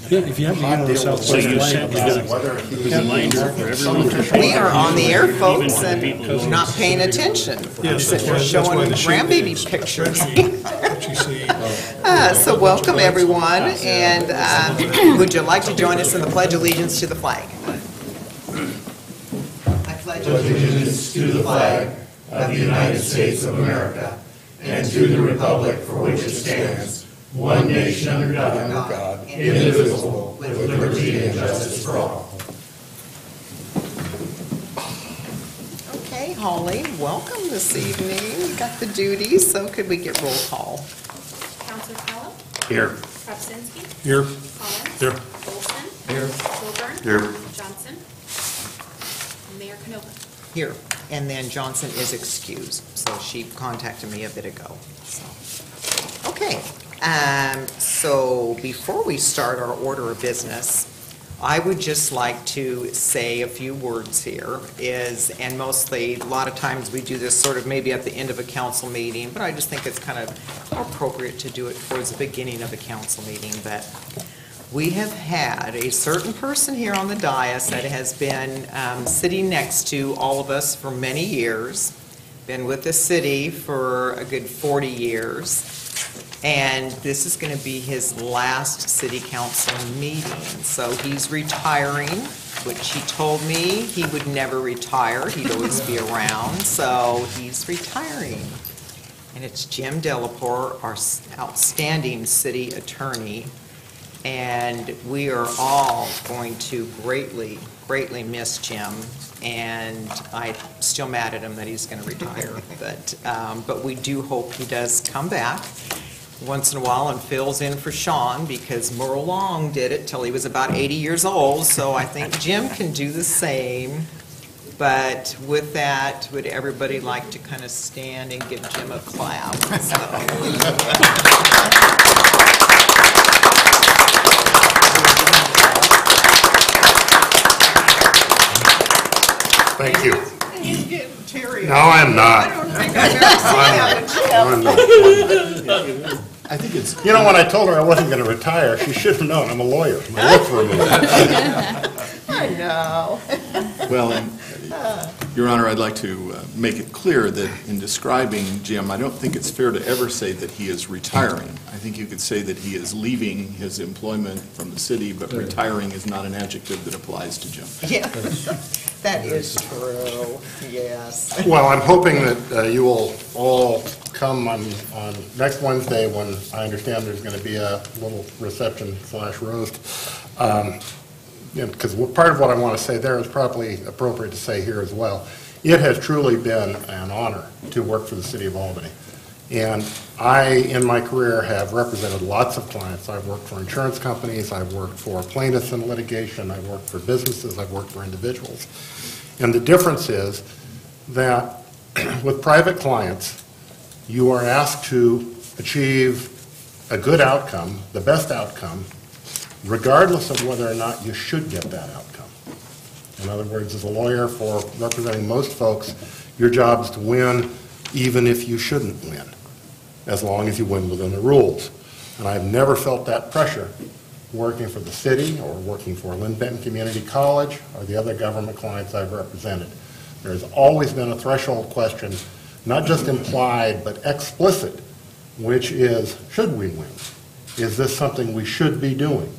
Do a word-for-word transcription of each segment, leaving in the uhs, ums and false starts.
Yeah, if you have to email the Southwest So you Flag sent about a reminder for everyone. We are on the air, Even folks, for the and people who not don't. paying attention. Yes, Sitting here that's why- that's why showing the sheet grandbaby is a pictures. spreadsheet that you see. Uh, So welcome, everyone, and um, would you like to join us in the Pledge of Allegiance to the flag? I pledge allegiance to the flag of the United States of America and to the republic for which it stands, one nation under God, indivisible, with liberty and justice for all. Okay, Holly, welcome this evening. You got the duties, so could we get roll call? Counselor Callow? Here. Kravczynski? Here. Collins? Here. Olson? Here. Wilburn? Here. Johnson? Mayor Canova? Here, and then Johnson is excused, so she contacted me a bit ago, so. Okay, um, so before we start our order of business, I would just like to say a few words here is, and mostly, a lot of times we do this sort of maybe at the end of a council meeting, but I just think it's kind of appropriate to do it towards the beginning of a council meeting, but we have had a certain person here on the dais that has been um, sitting next to all of us for many years, been with the city for a good forty years, and this is going to be his last city council meeting. So he's retiring, which he told me he would never retire. He'd always be around, so he's retiring. And it's Jim Delaporte, our outstanding city attorney. And we are all going to greatly, greatly miss Jim. And I'm still mad at him that he's going to retire. But, um, but we do hope he does come back once in a while and fills in for Sean, because Merle Long did it till he was about eighty years old. So I think Jim can do the same. But with that, would everybody like to kind of stand and give Jim a clap? So. Thank you. He's getting teary. No, I'm not. I don't think I've ever seen that I'm not. I think it's, You know, when I told her I wasn't going to retire, she should have known I'm a lawyer. I work for a lawyer. I know. Well, and, Your Honor, I'd like to uh, make it clear that in describing Jim, I don't think it's fair to ever say that he is retiring. I think you could say that he is leaving his employment from the city, but retiring is not an adjective that applies to Jim. Yeah, that is true, yes. Well, I'm hoping that uh, you will all come on, on next Wednesday, when I understand there's going to be a little reception slash roast. Um, Because part of what I want to say there is probably appropriate to say here as well. It has truly been an honor to work for the city of Albany. And I, in my career, have represented lots of clients. I've worked for insurance companies, I've worked for plaintiffs in litigation, I've worked for businesses, I've worked for individuals. And the difference is that with private clients, you are asked to achieve a good outcome, the best outcome, regardless of whether or not you should get that outcome. In other words, as a lawyer for representing most folks, your job is to win even if you shouldn't win, as long as you win within the rules. And I've never felt that pressure working for the city or working for Lynn Benton Community College or the other government clients I've represented. There's always been a threshold question, not just implied but explicit, which is, should we win? Is this something we should be doing?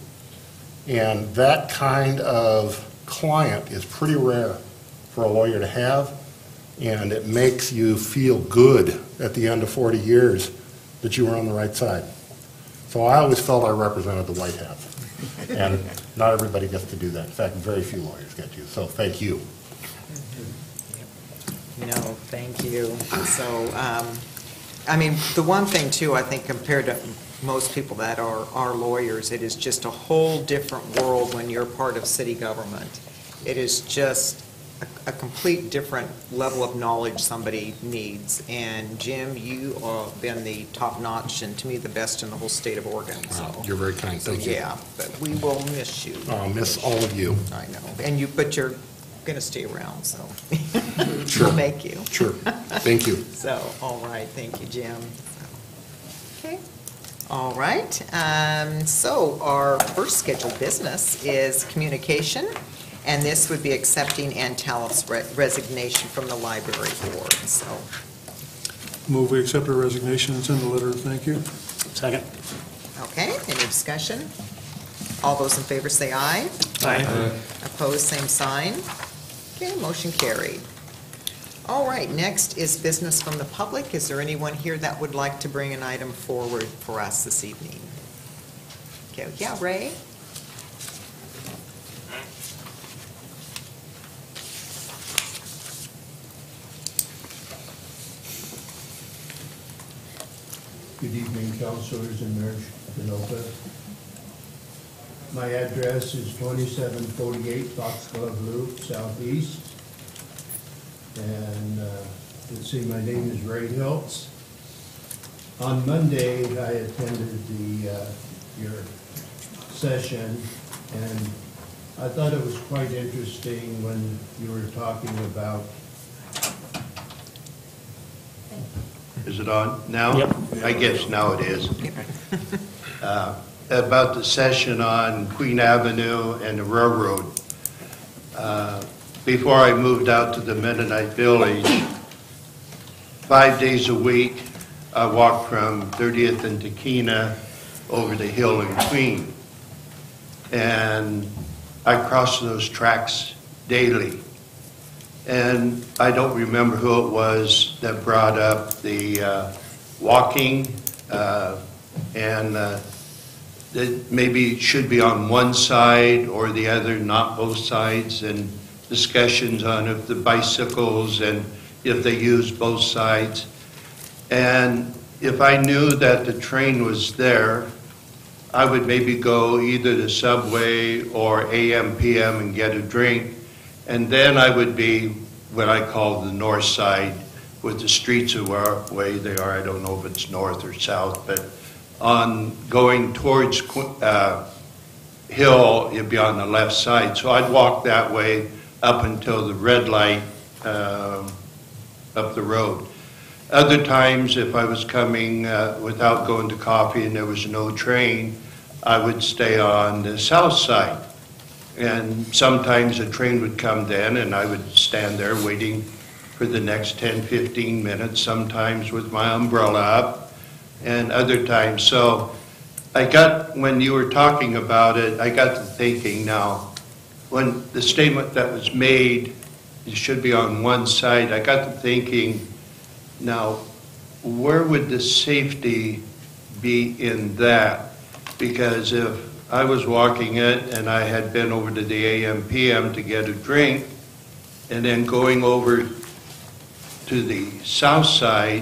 And that kind of client is pretty rare for a lawyer to have, and it makes you feel good at the end of forty years that you were on the right side. So I always felt I represented the white hat, and not everybody gets to do that. In fact, very few lawyers get to, so thank you. No, thank you. So, um, I mean, the one thing too, I think compared to most people that are, are lawyers, it is just a whole different world when you're part of city government. It is just a, a complete different level of knowledge somebody needs. And Jim, you have been the top notch and to me the best in the whole state of Oregon. So, Wow, you're very kind, so thank you. yeah, but we will miss you. I'll miss all of you. I know, and you, but you're going to stay around, so Sure. we'll make you. Sure, thank you. So, all right, thank you, Jim. Okay, All right, um, so our first scheduled business is communication, and this would be accepting Ann Talif's re- resignation from the library board, so. Move we accept her resignation and send a letter of thank you. Second. Okay, any discussion? All those in favor say aye. Aye. Opposed, same sign. Okay, motion carried. All right, next is business from the public. Is there anyone here that would like to bring an item forward for us this evening? Okay, yeah, Ray? Good evening, councilors and Mayor Canopa. My address is twenty-seven forty-eight Foxglove Loop, southeast. And, uh, let's see, my name is Ray Hiltz. On Monday, I attended the, uh, your session, and I thought it was quite interesting when you were talking about. Is it on now? Yep. I guess now it is. Uh, About the session on Queen Avenue and the railroad. Uh, Before I moved out to the Mennonite Village, five days a week, I walked from thirtieth and Tequina over the hill in Queen. And I crossed those tracks daily. And I don't remember who it was that brought up the uh, walking uh, and uh, that maybe it should be on one side or the other, not both sides, and discussions on if the bicycles and if they use both sides. And if I knew that the train was there, I would maybe go either the subway or A M P M and get a drink. And then I would be what I call the north side, with the streets of where way they are. I don't know if it's north or south, but on going towards uh, Hill, you'd be on the left side. So I'd walk that way up until the red light uh, up the road. Other times, if I was coming uh, without going to coffee and there was no train, I would stay on the south side. And sometimes a train would come then, and I would stand there waiting for the next ten, fifteen minutes, sometimes with my umbrella up, and other times. So I got, when you were talking about it, I got to thinking now, when the statement that was made, it should be on one side, I got to thinking, now, where would the safety be in that? Because if I was walking it and I had been over to the A M P M to get a drink, and then going over to the south side,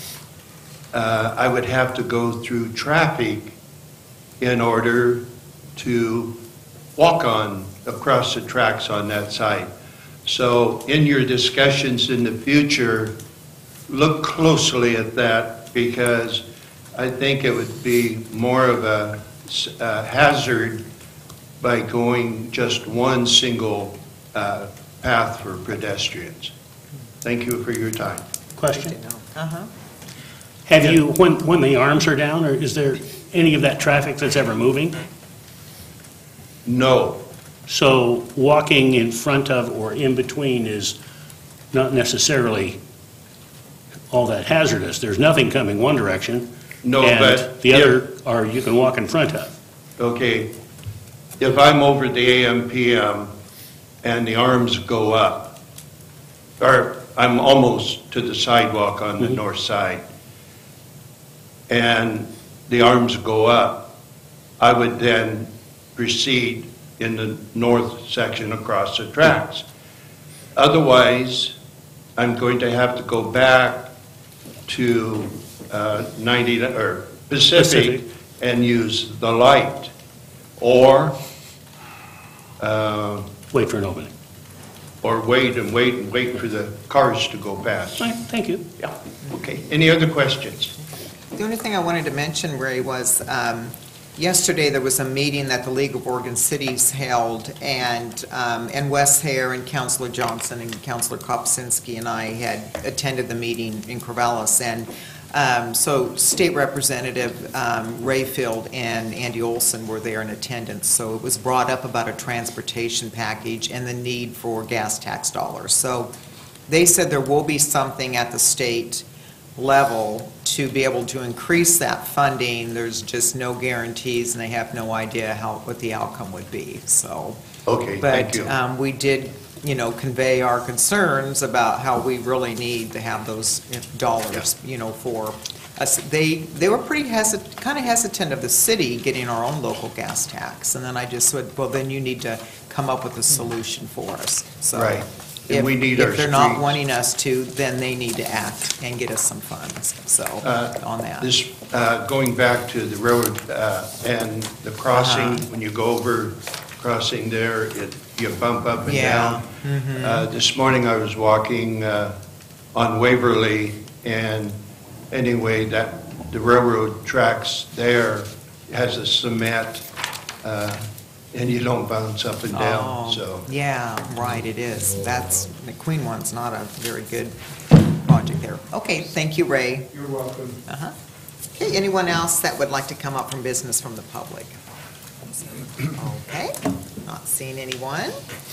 uh, I would have to go through traffic in order to walk on across the tracks on that side. So in your discussions in the future, look closely at that, because I think it would be more of a, a hazard by going just one single uh, path for pedestrians. Thank you for your time. Question. Uh-huh. Have you, when, when the arms are down, or is there any of that traffic that's ever moving? No. So walking in front of or in between is not necessarily all that hazardous. There's nothing coming one direction. No, and but the if- other are you can walk in front of. Okay, if I'm over the A M P M and the arms go up, or I'm almost to the sidewalk on the Mhm. north side, and the arms go up, I would then proceed in the north section across the tracks. Otherwise, I'm going to have to go back to uh, ninety, or Pacific, Pacific. and use the light, or uh, Wait for an opening. or wait and wait and wait for the cars to go past. All right, thank you. Yeah, okay. Any other questions? The only thing I wanted to mention, Ray, was um, yesterday there was a meeting that the League of Oregon Cities held, and um, and Wes Hare and Councilor Johnson and Councilor Kopsinski and I had attended the meeting in Corvallis, and Um, So State Representative um, Rayfield and Andy Olson were there in attendance, so it was brought up about a transportation package and the need for gas tax dollars. So they said there will be something at the state level to be able to increase that funding. There's just no guarantees, and they have no idea how, what the outcome would be, so. Okay, thank you. But um, we did, you know, convey our concerns about how we really need to have those dollars, you know, for us. They, they were pretty hesitant, kind of hesitant of the city getting our own local gas tax. And then I just said, well, then you need to come up with a solution for us. So Right. And if- we need our If they're not streets. wanting us to, then they need to act and get us some funds, so, Uh, on that. This, uh, going back to the road uh, and the crossing, Uh-huh. when you go over crossing there, it, you bump up and Yeah. Mm-hmm. down. Uh, This morning I was walking uh, on Waverly, and anyway, that, the railroad tracks there has a cement, uh, and you don't bounce up and down, Oh, so. yeah, right, it is. That's, the Queen one's not a very good project there. Okay, thank you, Ray. You're welcome. Uh-huh. Okay, anyone else that would like to come up from business from the public? Okay, not seeing anyone.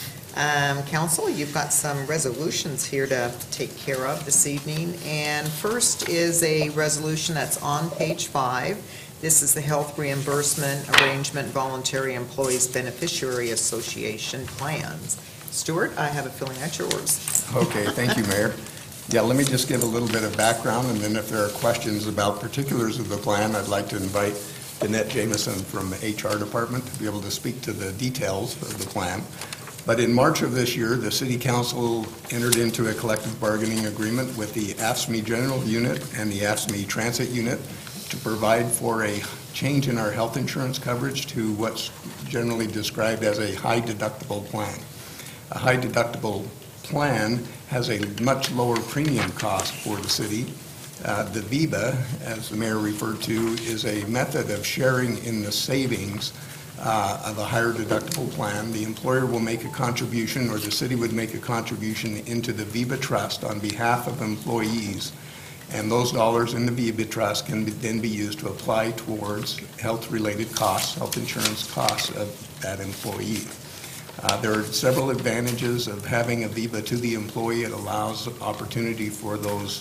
Um, Council, you've got some resolutions here to take care of this evening. And first is a resolution that's on page five. This is the Health Reimbursement Arrangement Voluntary Employees Beneficiary Association Plans. Stuart, I have a feeling that's yours. Okay, thank you, Mayor. Yeah, let me just give a little bit of background, and then if there are questions about particulars of the plan, I'd like to invite Danette Jameson from the H R Department to be able to speak to the details of the plan. But in March of this year, the City Council entered into a collective bargaining agreement with the A F S C M E General Unit and the A F S C M E Transit Unit to provide for a change in our health insurance coverage to what's generally described as a high deductible plan. A high deductible plan has a much lower premium cost for the city. Uh, The VIBA, as the mayor referred to, is a method of sharing in the savings uh, of a higher deductible plan. The employer will make a contribution, or the city would make a contribution into the VIBA trust on behalf of employees. And those dollars in the VIBA trust can be- then be used to apply towards health-related costs, health insurance costs of that employee. Uh, There are several advantages of having a VIBA to the employee. It allows opportunity for those,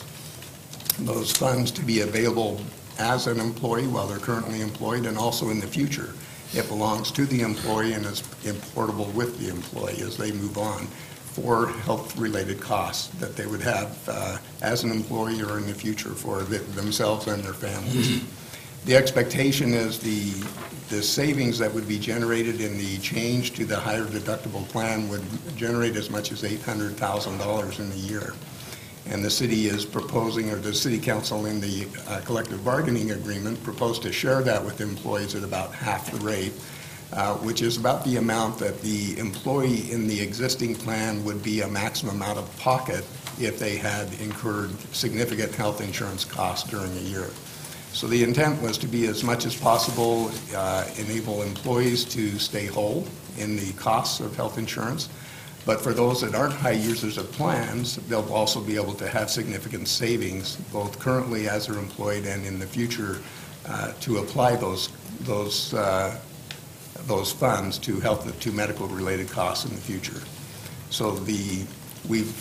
those funds to be available as an employee while they're currently employed, and also in the future. It belongs to the employee and is importable with the employee as they move on for health-related costs that they would have uh, as an employee or in the future for th- themselves and their families. The expectation is the, the savings that would be generated in the change to the higher deductible plan would generate as much as eight hundred thousand dollars in a year. And the city is proposing, or the city council in the uh, collective bargaining agreement proposed to share that with employees at about half the rate, uh, which is about the amount that the employee in the existing plan would be a maximum out of pocket if they had incurred significant health insurance costs during a year. So the intent was to be as much as possible, uh, enable employees to stay whole in the costs of health insurance. But for those that aren't high users of plans, they'll also be able to have significant savings, both currently as they're employed and in the future, uh, to apply those those uh, those funds to health to medical related costs in the future. So the we've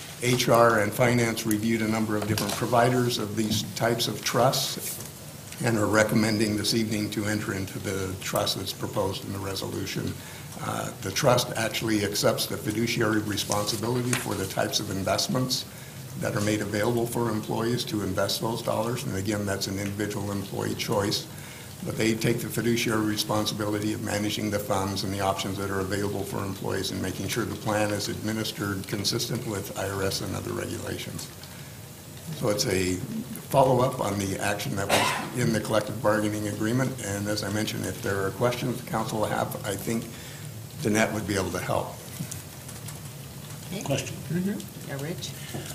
H R and Finance reviewed a number of different providers of these types of trusts and are recommending this evening to enter into the trust that's proposed in the resolution. Uh, The trust actually accepts the fiduciary responsibility for the types of investments that are made available for employees to invest those dollars. And again, that's an individual employee choice. But they take the fiduciary responsibility of managing the funds and the options that are available for employees and making sure the plan is administered consistent with I R S and other regulations. So it's a follow-up on the action that was in the collective bargaining agreement. And as I mentioned, if there are questions the council will have, I think Danette would be able to help. Okay. Question. Mm-hmm. Yeah, Rich?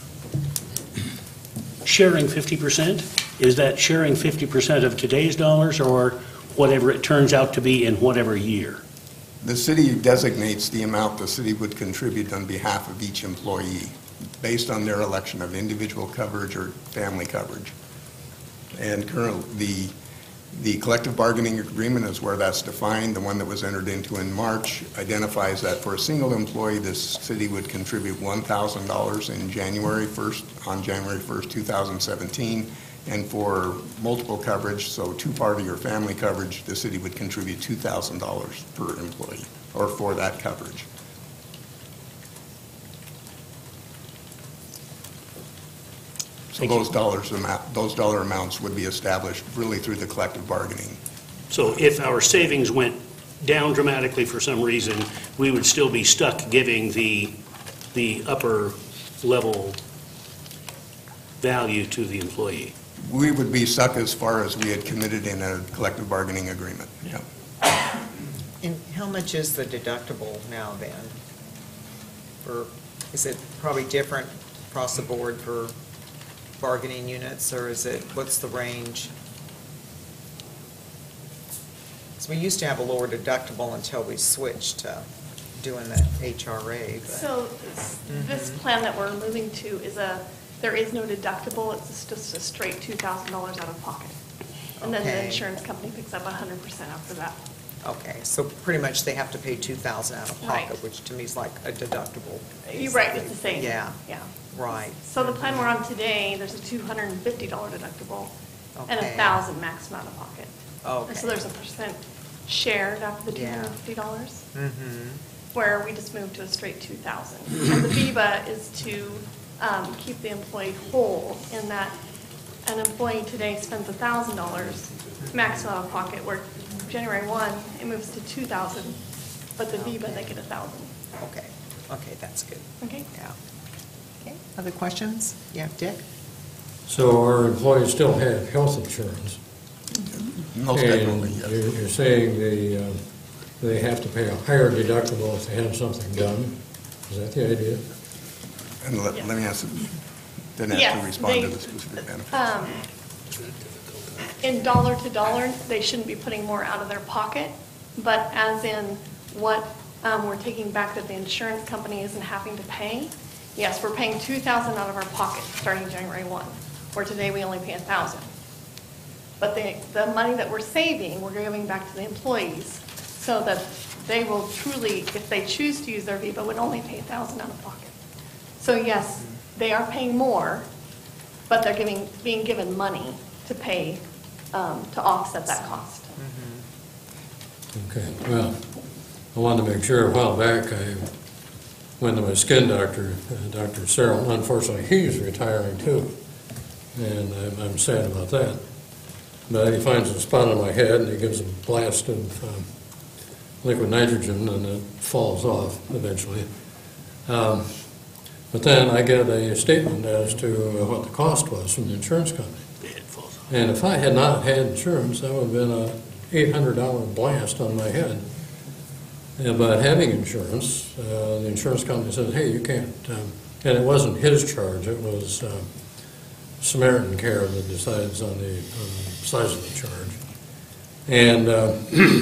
Sharing fifty percent, is that sharing fifty percent of today's dollars or whatever it turns out to be in whatever year? The city designates the amount the city would contribute on behalf of each employee based on their election of individual coverage or family coverage. And currently, the, the collective bargaining agreement is where that's defined. The one that was entered into in March identifies that for a single employee, this city would contribute one thousand dollars in January first, on January first, two thousand seventeen. And for multiple coverage, so two-party or family coverage, the city would contribute two thousand dollars per employee, or for that coverage. So Thank you. those dollars amount, those dollar amounts would be established really through the collective bargaining. So if our savings went down dramatically for some reason, we would still be stuck giving the, the upper level value to the employee. We would be stuck as far as we had committed in a collective bargaining agreement. Yeah. And how much is the deductible now then? Or is it probably different across the board for bargaining units, or is it, what's the range? So we used to have a lower deductible until we switched to doing the H R A. but- So this- this plan that we're moving to is a, there is no deductible, it's just a straight two thousand dollars out of pocket. And then the Okay. insurance company picks up one hundred percent after that. Okay, so pretty much they have to pay two thousand out of pocket, Right. which to me is like a deductible. You're right, it's the same. Yeah, Yeah. right. So the plan we're on today, there's a two hundred fifty dollars deductible and a Okay. thousand maximum out of pocket. Okay. And so there's a percent shared after the two Yeah. hundred fifty dollars. Mm-hmm. Where we just moved to a straight two thousand. And the VIVA is to um, keep the employee whole in that an employee today spends one thousand dollars maximum out of pocket, where January first, it moves to two thousand, but the VIVA, they get one thousand. Okay, okay, that's good. Okay? Yeah. Okay, other questions? Yeah, Dick? So our employees still have health insurance? Most definitely, And yes. you're you're saying they, um, they have to pay a higher deductible if they have something done? Is that the idea? And let, let me ask, then have Yes, to respond to they- the specific benefits. Um, In dollar to dollar, they shouldn't be putting more out of their pocket, but as in what um, we're taking back that the insurance company isn't having to pay, yes, we're paying two thousand dollars out of our pocket starting January first, where today we only pay one thousand dollars. But the, the money that we're saving, we're giving back to the employees so that they will truly, if they choose to use their VIVA, would only pay one thousand dollars out of pocket. So yes, they are paying more, but they're giving, being given money to pay, um, to offset that cost. Okay, well, I wanted to make sure, a while back, I went to my skin doctor, uh, Doctor Searle. Unfortunately, he's retiring too, and I'm, I'm sad about that. But he finds a spot on my head, and he gives a blast of um, liquid nitrogen, and it falls off eventually. Um, But then I get a statement as to uh, what the cost was from the insurance company. It falls off. And if I had not had insurance, that would have been a eight hundred dollar blast on my head. Uh, But having insurance, uh, the insurance company said, hey, you can't, um, and it wasn't his charge, it was uh, Samaritan Care that decides on the, on the size of the charge. And uh,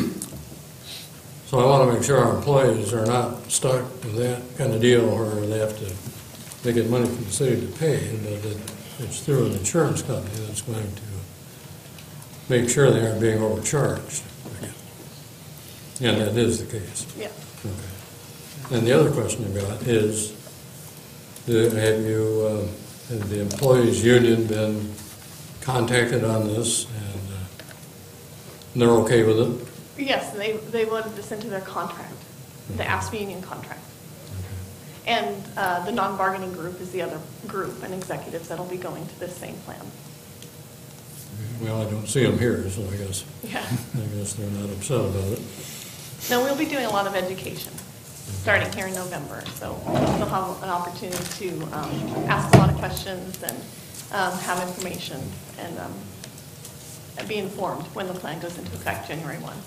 so I want to make sure our employees are not stuck with that kind of deal where they have to, they get money from the city to pay, but that it's through an insurance company that's going to make sure they aren't being overcharged. And that is the case. Yeah. Okay. And the other question I got is, do- have you, uh, have the employees' union been contacted on this, and uh, they're okay with it? Yes, they, they loaded this into their contract, the ASPE union contract. And uh, the non-bargaining group is the other group and executives that'll be going to this same plan. Well, I don't see them here, so I guess, Yeah. I guess they're not upset about it. No, we'll be doing a lot of education, starting here in November. So they'll have an opportunity to um, ask a lot of questions and um, have information and um, and be informed when the plan goes into effect January first.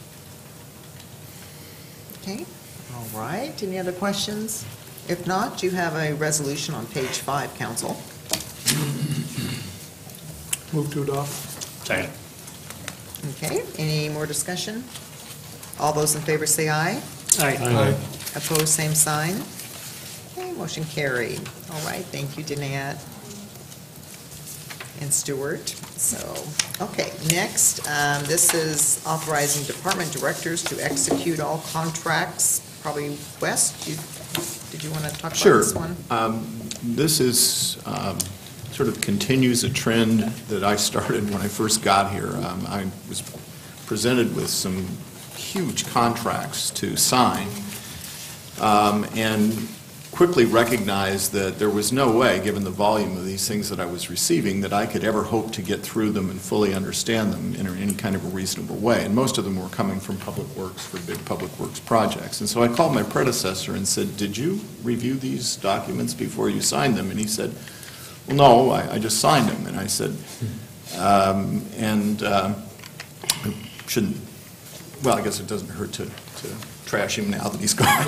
Okay, all right. Any other questions? If not, you have a resolution on page five, council. Move to adopt. Second. Okay, any more discussion? All those in favor say aye. Aye. Opposed, same sign. Okay, motion carried. All right, thank you, Danette. and Stewart. So, okay, next, um, this is authorizing department directors to execute all contracts. Probably Wes, you, did you want to talk about Sure. this one? Um, This is, um, sort of continues a trend that I started when I first got here. Um, I was presented with some huge contracts to sign, um, and quickly recognized that there was no way, given the volume of these things that I was receiving, that I could ever hope to get through them and fully understand them in any kind of a reasonable way. And most of them were coming from Public Works for big Public Works projects. And so I called my predecessor and said, did you review these documents before you signed them? And he said, well, no, I, I just signed them. And I said, um, and uh, I shouldn't, well, I guess it doesn't hurt to, to trash him now that he's gone.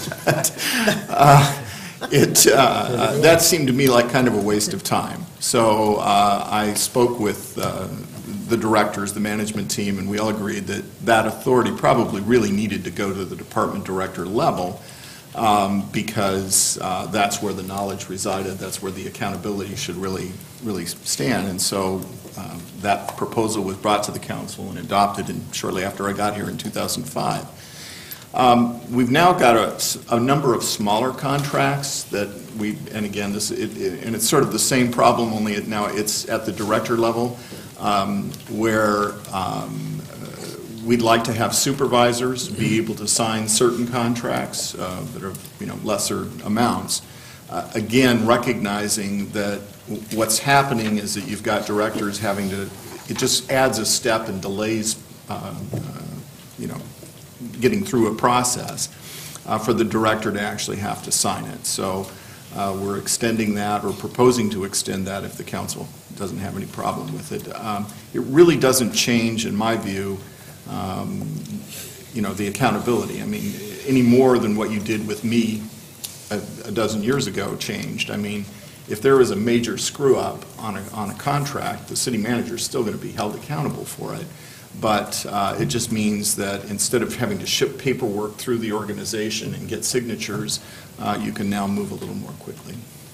uh, it, uh, that seemed to me like kind of a waste of time. So uh, I spoke with uh, the directors, the management team, and we all agreed that that authority probably really needed to go to the department director level, um, because uh, that's where the knowledge resided, that's where the accountability should really, really stand. And so um, that proposal was brought to the council and adopted in, shortly after I got here in two thousand five. Um, we've now got a, a number of smaller contracts that we, and again, this, it, it, and it's sort of the same problem, only it, now it's at the director level, um, where um, uh, we'd like to have supervisors be able to sign certain contracts uh, that are, you know, lesser amounts. Uh, again, recognizing that what's happening is that you've got directors having to, it just adds a step and delays, uh, uh, you know, getting through a process uh, for the director to actually have to sign it. So uh, we're extending that, or proposing to extend that if the council doesn't have any problem with it. Um, it really doesn't change, in my view, um, you know, the accountability. I mean, any more than what you did with me a, a dozen years ago changed. I mean, if there is a major screw-up on a, on a contract, the city manager is still going to be held accountable for it. But uh, it just means that instead of having to ship paperwork through the organization and get signatures, uh, you can now move a little more quickly.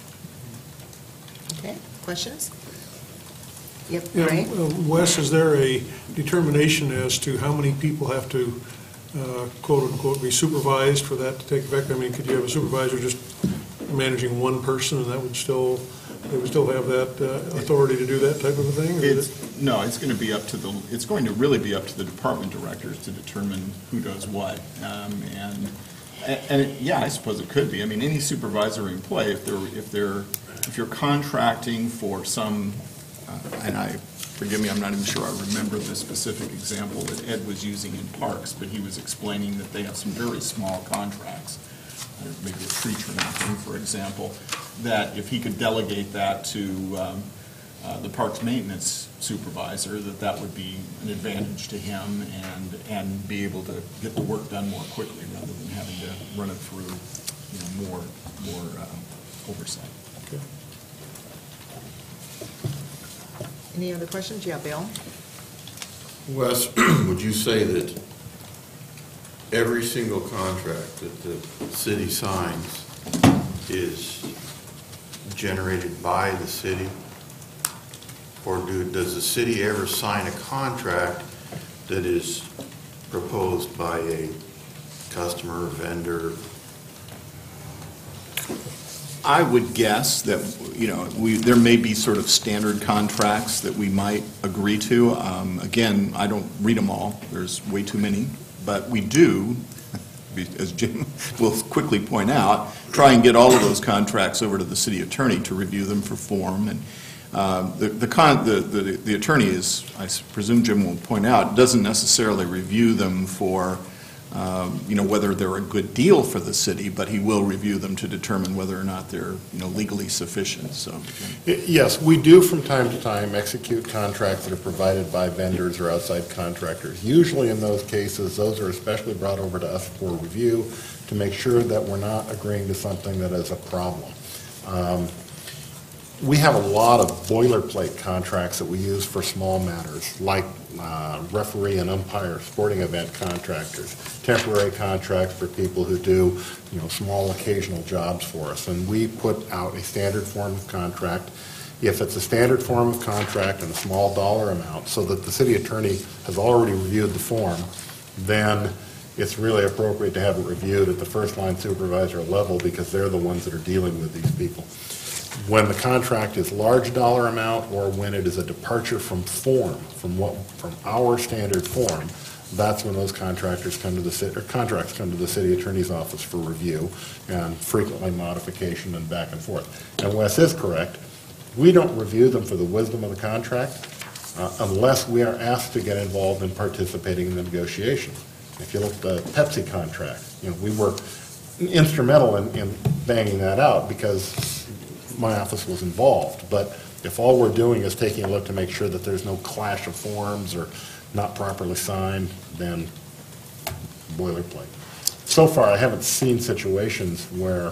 Okay, questions? Yep, Yeah, Ray? uh, Wes, is there a determination as to how many people have to uh, quote-unquote be supervised for that to take effect? I mean, could you have a supervisor just managing one person and that would still, they would still have that uh, authority to do that type of a thing? Or is it- It's, no, it's going to be up to the, it's going to really be up to the department directors to determine who does what. Um, And, and it- yeah, I suppose it could be. I mean, any supervisory employee, if they're, if they're, if you're contracting for some, uh, and I, forgive me, I'm not even sure I remember the specific example that Ed was using in parks, but he was explaining that they have some very small contracts, uh, maybe a tree trimming thing, for example, that if he could delegate that to um, uh, the parks maintenance supervisor, that that would be an advantage to him, and and be able to get the work done more quickly rather than having to run it through, you know, more more uh, oversight. Okay. Any other questions? Yeah, Bill? Wes, would you say that every single contract that the city signs is generated by the city? Or do, does the city ever sign a contract that is proposed by a customer, vendor? I would guess that, you know, we, there may be sort of standard contracts that we might agree to. Um, Again, I don't read them all. There's way too many. But we do, as Jim will quickly point out, try and get all of those contracts over to the city attorney to review them for form. And uh, the, the, con, the, the, the attorney is, I presume Jim will point out, doesn't necessarily review them for Um, you know, whether they're a good deal for the city, but he will review them to determine whether or not they're, you know, legally sufficient, so. Y- Yes, we do from time to time execute contracts that are provided by vendors or outside contractors. Usually in those cases, those are especially brought over to us for review to make sure that we're not agreeing to something that is a problem. Um, We have a lot of boilerplate contracts that we use for small matters, like uh, referee and umpire sporting event contractors, temporary contracts for people who do, you know, small occasional jobs for us. And we put out a standard form of contract If it's a standard form of contract and a small dollar amount, so that the city attorney has already reviewed the form, then it's really appropriate to have it reviewed at the first line supervisor level, because they're the ones that are dealing with these people. When the contract is large dollar amount, or when it is a departure from form, from what, from our standard form, that's when those contractors come to the city, or contracts come to the city attorney's office for review, and frequently modification and back and forth. And Wes is correct. We don't review them for the wisdom of the contract uh, unless we are asked to get involved in participating in the negotiations. If you look at the Pepsi contract, you know, we were instrumental in, in banging that out because my office was involved. But if all we're doing is taking a look to make sure that there's no clash of forms or not properly signed, then boilerplate. So far, I haven't seen situations where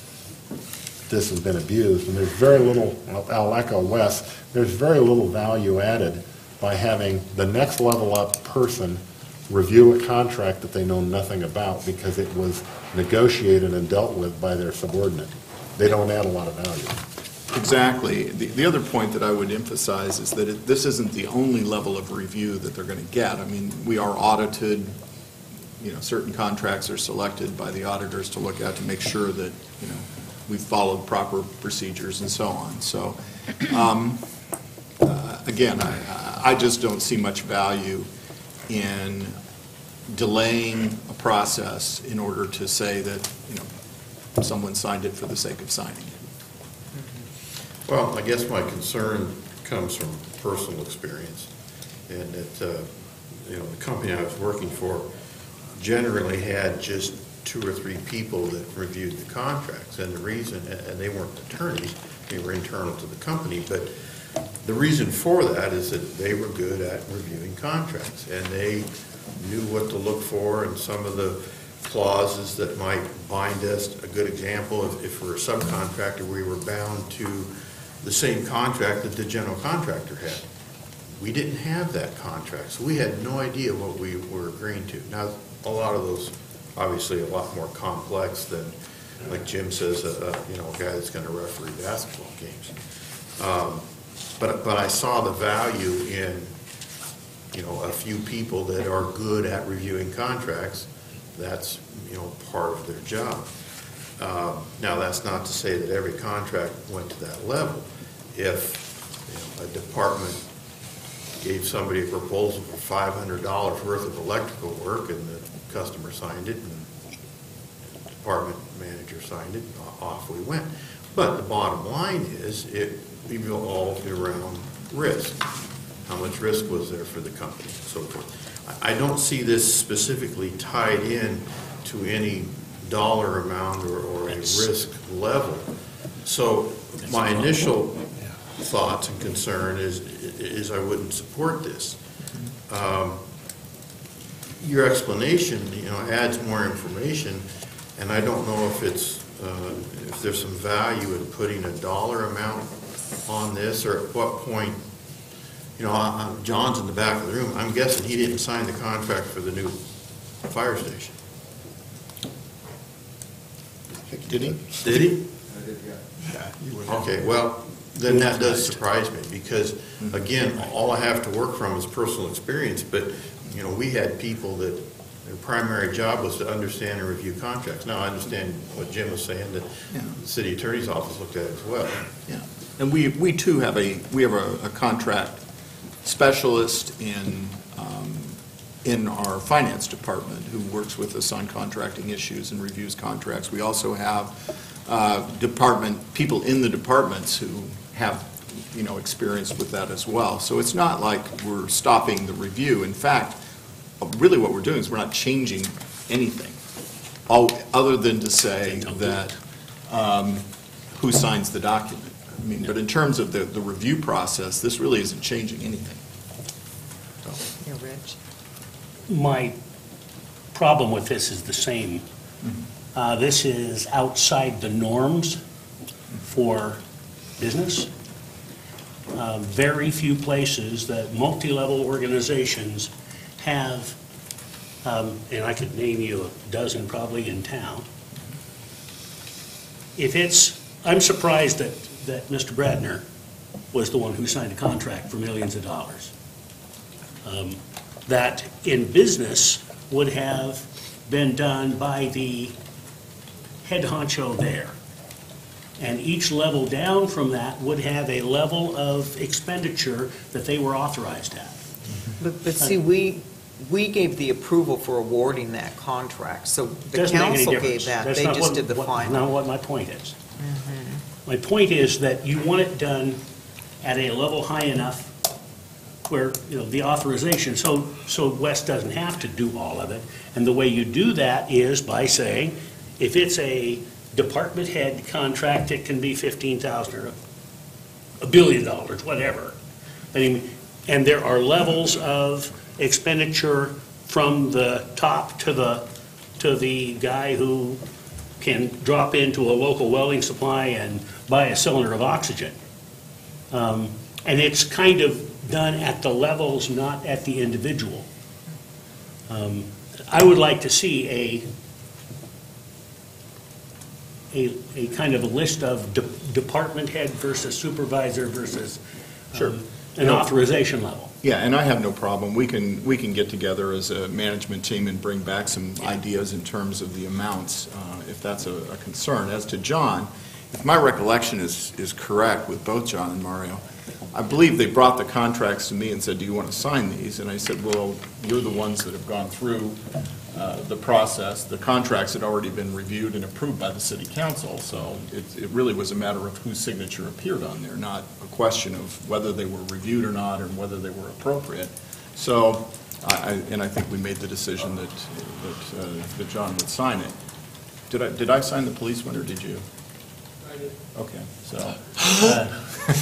this has been abused, and there's very little, I'll echo Wes, there's very little value added by having the next level up person review a contract that they know nothing about because it was negotiated and dealt with by their subordinate. They don't add a lot of value. Exactly. The, the other point that I would emphasize is that it, this isn't the only level of review that they're going to get. I mean, we are audited, you know, certain contracts are selected by the auditors to look at to make sure that, you know, we've followed proper procedures and so on. So, um, uh, again, I, I just don't see much value in delaying a process in order to say that, you know, someone signed it for the sake of signing it. Well, I guess my concern comes from personal experience, and that, uh, you know, the company I was working for generally had just two or three people that reviewed the contracts, and the reason, and they weren't attorneys, they were internal to the company, but the reason for that is that they were good at reviewing contracts, and they knew what to look for, and some of the clauses that might bind us. A good example, if, if we're a subcontractor, we were bound to the same contract that the general contractor had. We didn't have that contract, so we had no idea what we were agreeing to. Now, a lot of those, obviously, a lot more complex than, like Jim says, a, a you know, a guy that's going to referee basketball games. Um, but but I saw the value in, you know, a few people that are good at reviewing contracts. That's, you know, part of their job. Um, now, that's not to say that every contract went to that level. If, you know, a department gave somebody a proposal for five hundred dollars worth of electrical work and the customer signed it and the department manager signed it, off we went. But the bottom line is it revolved around risk. How much risk was there for the company and so forth. I don't see this specifically tied in to any dollar amount or, or a risk level. So my initial thoughts and concern is, is I wouldn't support this. Um, your explanation, you know, adds more information, and I don't know if it's, uh, if there's some value in putting a dollar amount on this, or at what point, you know, I, I, John's in the back of the room. I'm guessing he didn't sign the contract for the new fire station. Did he? Did he? Okay, well, then that does surprise me, because, again, all I have to work from is personal experience, but, you know, we had people that their primary job was to understand and review contracts. Now, I understand what Jim was saying, that Yeah. the city attorney's office looked at it as well. Yeah, and we, we too have a, we have a, a contract specialist in, um, in our finance department who works with us on contracting issues and reviews contracts. We also have uh, department, people in the departments who have, you know, experience with that as well. So it's not like we're stopping the review. In fact, really what we're doing is we're not changing anything, all, other than to say that um, who signs the document. I mean, but in terms of the, the review process, this really isn't changing anything. So. Yeah, Rich? My problem with this is the same. Uh, This is outside the norms for business. Uh, Very few places that multi-level organizations have, um, and I could name you a dozen probably in town. If it's, I'm surprised that, that Mister Bradner was the one who signed a contract for millions of dollars. Um, That in business would have been done by the head honcho there. And each level down from that would have a level of expenditure that they were authorized at. But, but see, we, we gave the approval for awarding that contract, so the Doesn't make any council difference. gave that, That's they not just what- did the what- final. Not what my point is. My point is that you want it done at a level high enough where, you know, the authorization, so, so Wes doesn't have to do all of it. And the way you do that is by saying, if it's a department head contract, it can be fifteen thousand or a billion dollars, whatever. I mean, and there are levels of expenditure from the top to the, to the guy who can drop into a local welding supply and buy a cylinder of oxygen. Um, And it's kind of done at the levels, not at the individual. Um, I would like to see a, a, a kind of a list of de- department head versus supervisor versus Sure. um, an authorization level. Yeah, and I have no problem. We can, we can get together as a management team and bring back some ideas in terms of the amounts, uh, if that's a a concern. As to John, if my recollection is, is correct with both John and Mario, I believe they brought the contracts to me and said, do you want to sign these? And I said, well, you're the ones that have gone through uh, the process. The contracts had already been reviewed and approved by the city council, so it, it really was a matter of whose signature appeared on there, not a question of whether they were reviewed or not, or whether they were appropriate. So, I, I- and I think we made the decision that, that, uh, that John would sign it. Did I, did I sign the police one, or did you? I did. Okay, so. uh,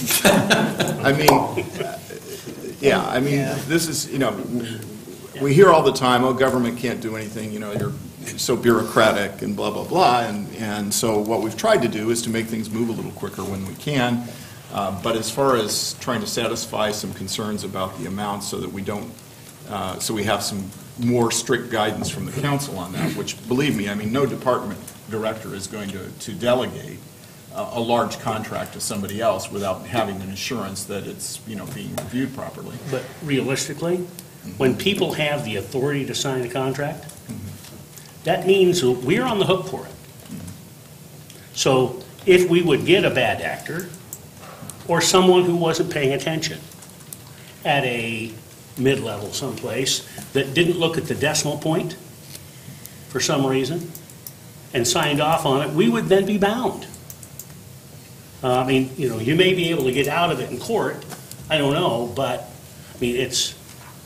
I mean, uh, yeah, I mean, this is, you know, we hear all the time, oh, government can't do anything, you know, you're so bureaucratic and blah, blah, blah. And, and so what we've tried to do is to make things move a little quicker when we can. Uh, But as far as trying to satisfy some concerns about the amounts so that we don't, uh, so we have some more strict guidance from the council on that, which, believe me, I mean, no department director is going to, to delegate a, a large contract to somebody else without having an assurance that it's, you know, being reviewed properly. But realistically, when people have the authority to sign a contract, that means that we're on the hook for it. So if we would get a bad actor or someone who wasn't paying attention at a mid-level someplace that didn't look at the decimal point for some reason and signed off on it, we would then be bound. Uh, I mean, you know, you may be able to get out of it in court, I don't know, but, I mean, it's,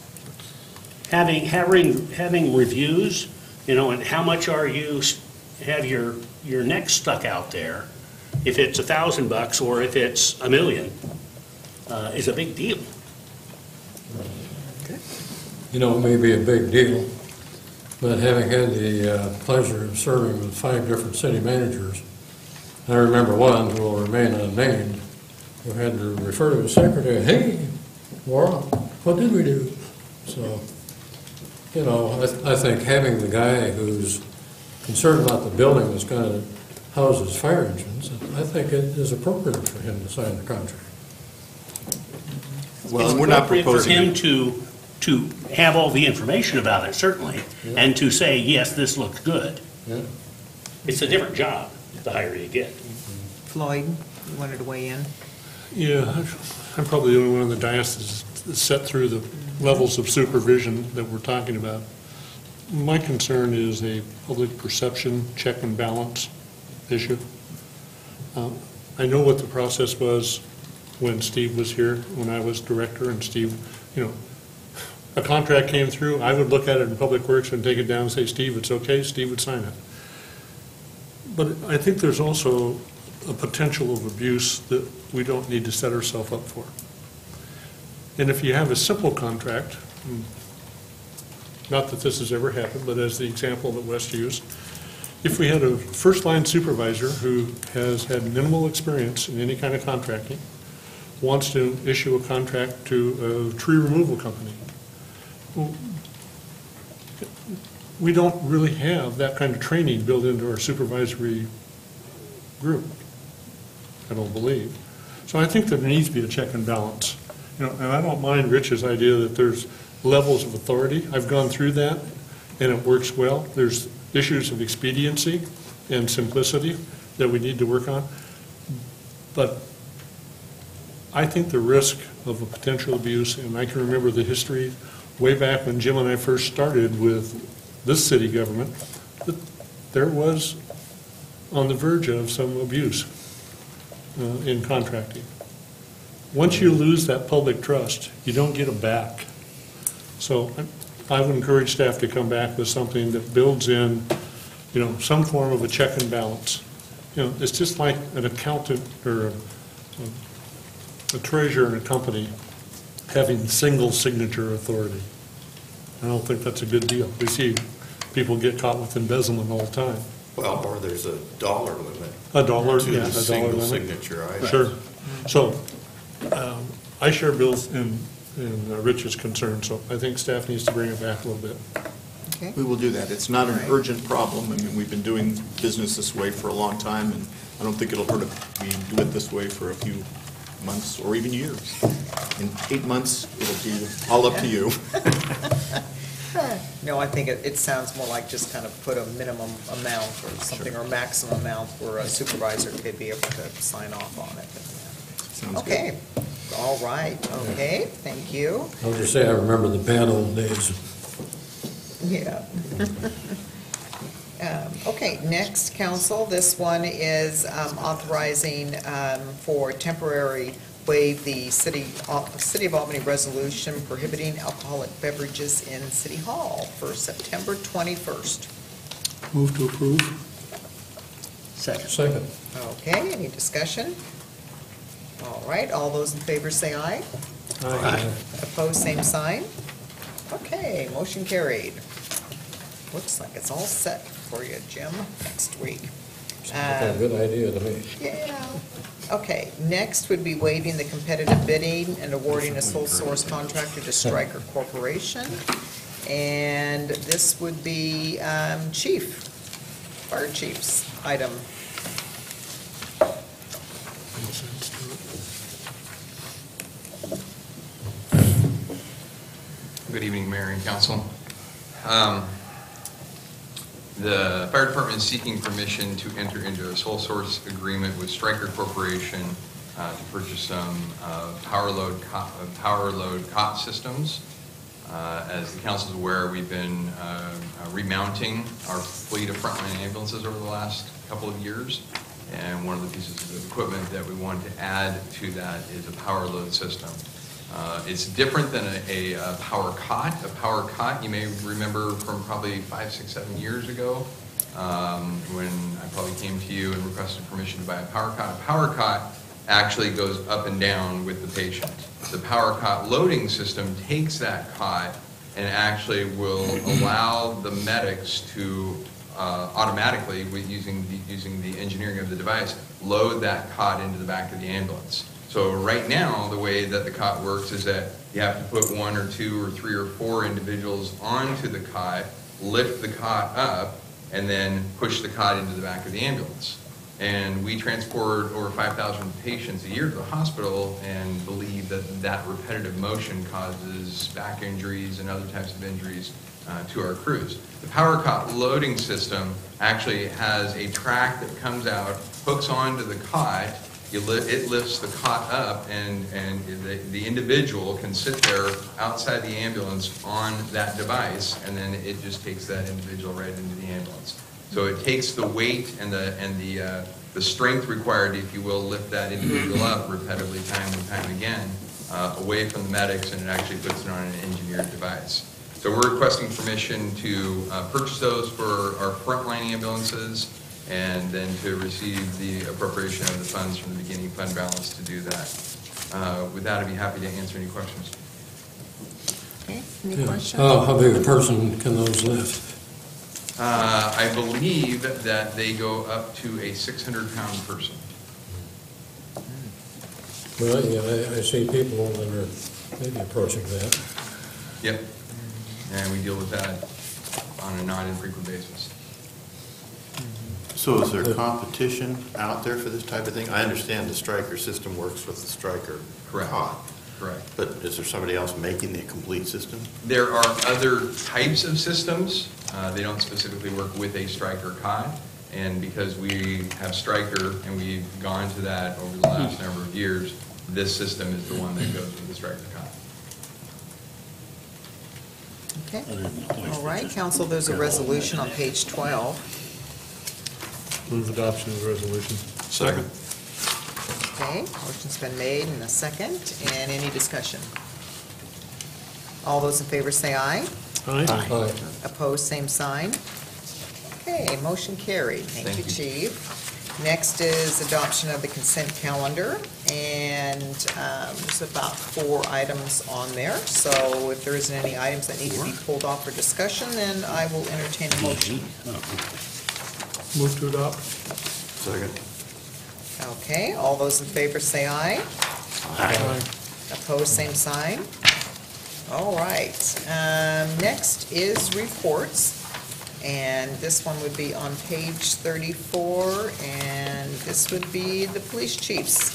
having, having, having reviews, you know, and how much are you, s- have your, your neck stuck out there, if it's a thousand bucks or if it's a million, uh, is a big deal. You know, it may be a big deal, but having had the uh, pleasure of serving with five different city managers, I remember one who will remain unnamed, who had to refer to his secretary, hey, Laura, what did we do? So, you know, I, th- I think having the guy who's concerned about the building that's going to house his fire engines, I think it is appropriate for him to sign the contract. Well, It's we're not appropriate proposing. for him to, to have all the information about it, certainly, and to say, yes, this looks good. Yeah. It's a different job, the higher you get. Floyd, you wanted to weigh in? Yeah, I'm probably the only one on the dais that's set through the levels of supervision that we're talking about. My concern is a public perception check and balance issue. Um, I know what the process was when Steve was here, when I was director, and Steve, you know, a contract came through, I would look at it in Public Works and take it down and say, Steve, it's okay, Steve would sign it. But I think there's also a potential of abuse that we don't need to set ourselves up for. And if you have a simple contract, not that this has ever happened, but as the example that Wes used, if we had a first-line supervisor who has had minimal experience in any kind of contracting, wants to issue a contract to a tree removal company, well, we don't really have that kind of training built into our supervisory group, I don't believe. So I think that there needs to be a check and balance. You know, and I don't mind Rich's idea that there's levels of authority. I've gone through that, and it works well. There's issues of expediency and simplicity that we need to work on. But I think the risk of a potential abuse, and I can remember the history way back when Jim and I first started with this city government, that there was on the verge of some abuse uh, in contracting. Once you lose that public trust, you don't get it back. So I would encourage staff to come back with something that builds in, you know, some form of a check and balance. You know, it's just like an accountant or a, a treasurer in a company having single signature authority. I don't think that's a good deal. We see people get caught with embezzlement all the time. Well, or there's a dollar limit. A dollar, To yeah, the a dollar single limit. signature item. Sure. So, um, I share Bill's and, and uh, Rich's concern, so I think staff needs to bring it back a little bit. Okay. We will do that. It's not an All right. urgent problem. I mean, we've been doing business this way for a long time, and I don't think it'll hurt if we do it this way for a few months or even years. In eight months, it'll be all up to you. No, I think it, it sounds more like just kind of put a minimum amount or something, or maximum amount where a supervisor could be able to sign off on it. Sounds good. Okay, all right, okay, thank you. I'll just say I remember the bad old days. Yeah. Um, Okay, next, council, this one is um, authorizing um, for temporary waive the city, uh, City of Albany resolution prohibiting alcoholic beverages in City Hall for September twenty-first. Move to approve? Second. Second. Okay, any discussion? All right, all those in favor say aye. Aye. Opposed, same sign. Okay, motion carried. Looks like it's all set for you, Jim, next week. Sounds like a good idea to me. Yeah. Okay, next would be waiving the competitive bidding and awarding a sole source contractor to Stryker Corporation. And this would be um, Chief, Fire Chief's item. Good evening, Mayor and Council. Um, The fire department is seeking permission to enter into a sole source agreement with Stryker Corporation uh, to purchase some uh, power load cot, uh, power load cot systems. Uh, As the council is aware, we've been uh, uh, remounting our fleet of frontline ambulances over the last couple of years. And one of the pieces of equipment that we want to add to that is a power load system. Uh, It's different than a, a, a power cot. A power cot, you may remember from probably five, six, seven years ago, um, when I probably came to you and requested permission to buy a power cot. A power cot actually goes up and down with the patient. The power cot loading system takes that cot and actually will allow the medics to uh, automatically, with using the, using the engineering of the device, load that cot into the back of the ambulance. So right now, the way that the cot works is that you have to put one or two or three or four individuals onto the cot, lift the cot up, and then push the cot into the back of the ambulance. And we transport over five thousand patients a year to the hospital and believe that that repetitive motion causes back injuries and other types of injuries uh, to our crews. The power cot loading system actually has a track that comes out, hooks onto the cot. You li it lifts the cot up, and, and the, the individual can sit there outside the ambulance on that device, and then it just takes that individual right into the ambulance. So it takes the weight and the, and the, uh, the strength required, if you will, lift that individual up repetitively time and time again, uh, away from the medics, and it actually puts it on an engineered device. So we're requesting permission to uh, purchase those for our frontline ambulances, and then to receive the appropriation of the funds from the beginning fund balance to do that. Uh, With that, I'd be happy to answer any questions. Okay, any Yeah. questions? Oh, how big a person can those lift? Uh, I believe that they go up to a six hundred pound person. Well, yeah, I, I see people that are maybe approaching that. Yep. And we deal with that on a not infrequent basis. So is there competition out there for this type of thing? I understand the striker system works with the striker Correct. cot, Correct. but is there somebody else making the complete system? There are other types of systems. Uh, They don't specifically work with a striker cot. And because we have striker and we've gone to that over the last number of years, this system is the one that goes with the striker cot. Okay. Other than the hoist, All right, it's just council, there's a grab hold of resolution it. on page twelve. Move adoption of the resolution. Second. Okay, motion's been made and a second, and any discussion? All those in favor say aye. Aye. Aye. Opposed, same sign. Okay, motion carried. Thank you, Thank you. Chief. Next is adoption of the consent calendar, and um, there's about four items on there. So if there isn't any items that need to be pulled off for discussion, then I will entertain a motion. Oh. Move to adopt. Second. Okay, all those in favor say aye. Aye. Opposed, same sign. All right. Um, Next is reports, and this one would be on page thirty-four, and this would be the police chiefs.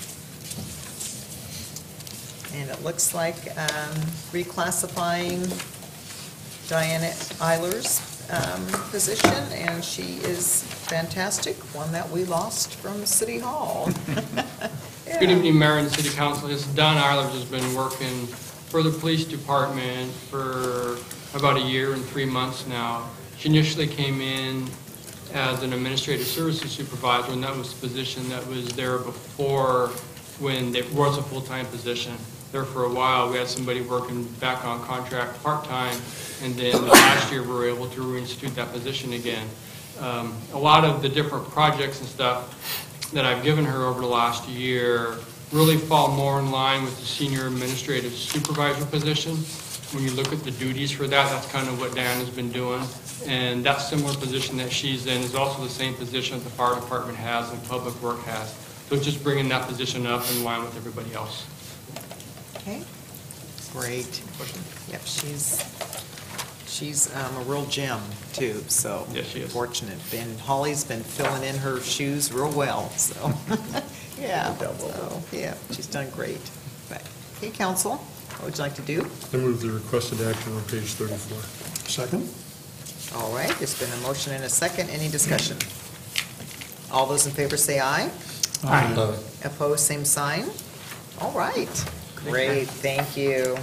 And it looks like um, reclassifying Diana Eiler's um, position, and she is fantastic, one that we lost from City Hall. Good Yeah. evening, Mayor and City Council. This Don Eilers has been working for the police department for about a year and three months now. She initially came in as an administrative services supervisor, and that was the position that was there before when it was a full-time position. There for a while, we had somebody working back on contract part-time, and then last year we were able to reinstitute that position again. Um, A lot of the different projects and stuff that I've given her over the last year really fall more in line with the senior administrative supervisor position. When you look at the duties for that, that's kind of what Diana's been doing. And that similar position that she's in is also the same position that the fire department has and public work has. So it's just bringing that position up in line with everybody else. Okay, great. Yep, she's, she's um, a real gem, too, so. Yes, she is. Fortunate. Ben, Holly's been filling in her shoes real well, so, yeah. So, yeah, she's done great. But, okay, council, what would you like to do? I move the requested action on page thirty-four. Second. All right, there's been a motion and a second. Any discussion? All those in favor say aye. Aye. Opposed, same sign. All right, great, thank you.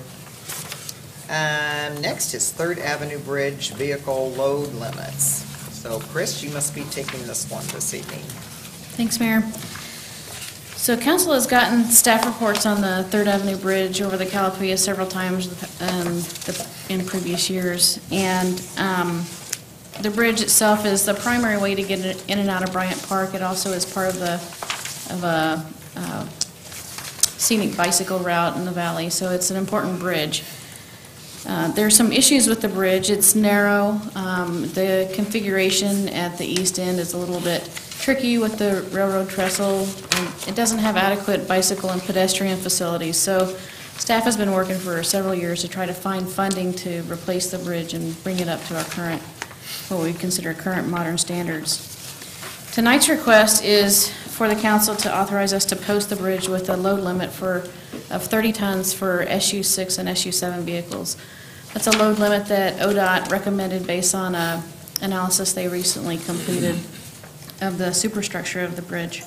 Um, Next is Third Avenue Bridge vehicle load limits. So Chris, you must be taking this one this evening. Thanks, Mayor. So council has gotten staff reports on the Third Avenue Bridge over the Calapia several times um, the- in previous years. And um, the bridge itself is the primary way to get in and out of Bryant Park. It also is part of the, of a uh, scenic bicycle route in the valley, so it's an important bridge. Uh, There are some issues with the bridge. It's narrow. Um, The configuration at the east end is a little bit tricky with the railroad trestle. And it doesn't have adequate bicycle and pedestrian facilities. So staff has been working for several years to try to find funding to replace the bridge and bring it up to our current, what we consider current modern standards. Tonight's request is for the council to authorize us to post the bridge with a load limit for, of thirty tons for S U six and S U seven vehicles. That's a load limit that O D O T recommended based on a analysis they recently completed of the superstructure of the bridge.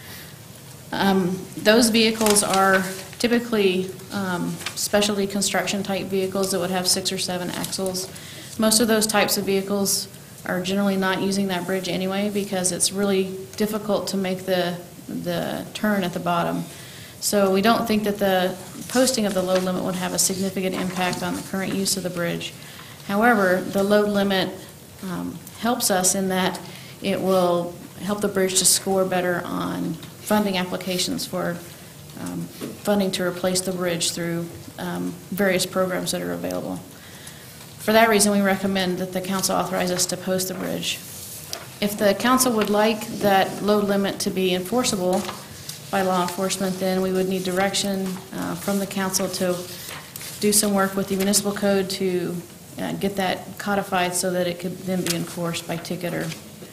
Um, Those vehicles are typically um, specialty construction type vehicles that would have six or seven axles. Most of those types of vehicles are generally not using that bridge anyway because it's really difficult to make the, the turn at the bottom. So we don't think that the posting of the load limit would have a significant impact on the current use of the bridge. However, the load limit um, helps us in that it will help the bridge to score better on funding applications for um, funding to replace the bridge through um, various programs that are available. For that reason, we recommend that the council authorize us to post the bridge. If the council would like that load limit to be enforceable by law enforcement, then we would need direction uh, from the council to do some work with the municipal code to uh, get that codified so that it could then be enforced by ticket or,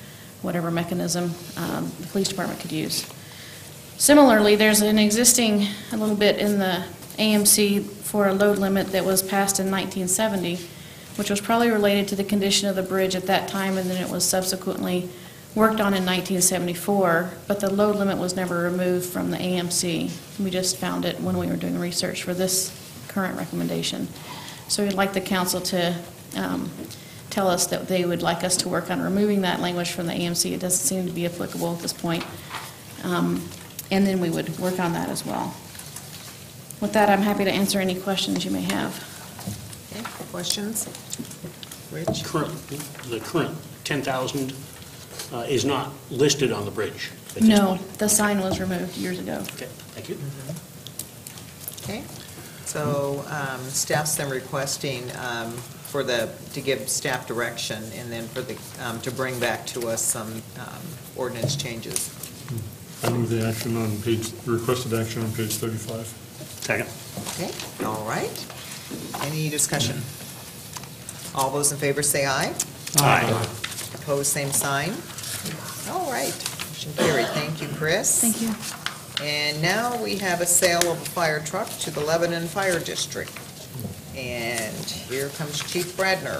whatever mechanism um, the police department could use. Similarly, there's an existing, a little bit in the A M C for a load limit that was passed in nineteen seventy, which was probably related to the condition of the bridge at that time, and then it was subsequently worked on in nineteen seventy-four, but the load limit was never removed from the A M C. We just found it when we were doing research for this current recommendation. So we'd like the council to um, tell us that they would like us to work on removing that language from the A M C. It doesn't seem to be applicable at this point. Um, and then we would work on that as well. With that, I'm happy to answer any questions you may have. Okay, questions? Rich? Current, the current ten thousand uh, is not listed on the bridge at this No, point. the sign was removed years ago. Okay, thank you. Okay, so um, staff's then requesting um, for the, to give staff direction and then for the, um, to bring back to us some um, ordinance changes. I move the action on page, requested action on page thirty-five. Second. Okay, all right. Any discussion? All those in favor say aye. Aye. Opposed, same sign. All right, motion carried. Thank you, Chris. Thank you. And now we have a sale of a fire truck to the Lebanon Fire District. And here comes Chief Bradner.